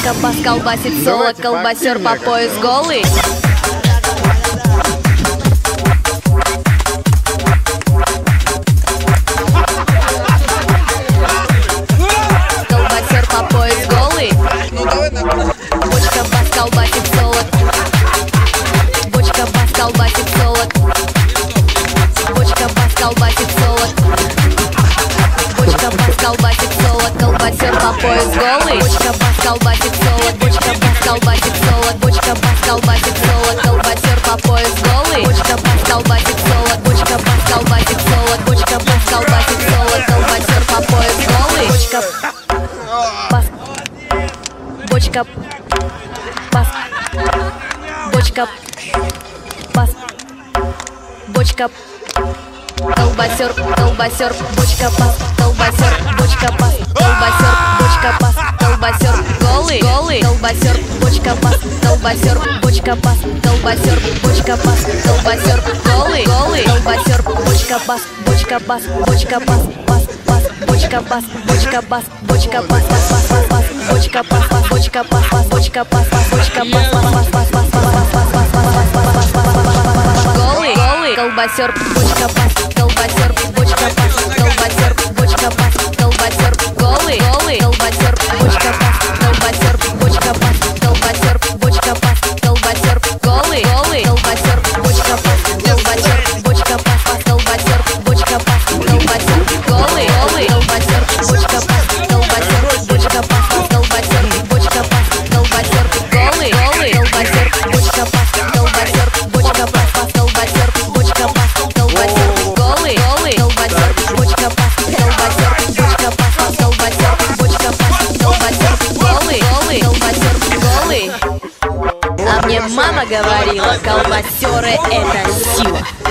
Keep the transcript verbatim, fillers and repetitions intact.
Бочка бас колбасит соло, колбасер по пояс голый. Колбасер по пояс голый. Бочка бас колбасит соло. Бочка бас колбасит соло. Бочка бас колбасит соло. Бочка бас колбасит соло, колбасер по пояс голый. Бочка бас колбасит соло, бочка бас колбасит соло, бочка бас колбасит соло, колбасер по пояс голый. Бочка бас колбасит соло, бочка бас колбасит соло, бочка бас колбасит соло, колбасер по пояс голый. Бочка бас, бочка бас, бочка бас, бочка. Колбасер, колбасер, бочка бас, колбасер, бочка бас, колбасер, бочка бас, колбасер, голый, голый, колбасер, бочка бас, колбасер, бочка бас, колбасер, бочка бас, колбасер, голый, голый, колбасер, бочка бас, бочка бас, бочка бас, бас, бас, бочка бас, бочка бас, бочка бас, бас, бас, бас, бас, бочка бас, бас, бочка бас, бас, бочка бас, бас, бочка бас, бас, бас, бас, бас, бас, бас, бас, бас, голый, голый, колбасер, бочка бас, колбасер, бочка бас, колбасер, бочка бас, колбасер, голый, голый, колбасер, бочка бас, колбасер, бочка бас, колбасер, бочка бас, колбасер, голый, голый, колбасер, бочка бас, колбасер, бочка бас, колбасер, бочка бас, колбасер, голый, голый, колбасер, бочка бас, колбасер, бочка бас, колбасер, бочка бас, колбасер, голый, голый, колбасер, бочка бас, колбасер, бочка бас, колбасер, бочка бас, колбасер, голый, голый, колбасер, бочка бас, колбасер, бочка бас, колбасер, бочка бас, колбасер, голый, голый, колбасер, голый. А мне мама говорила, колбасеры это сила.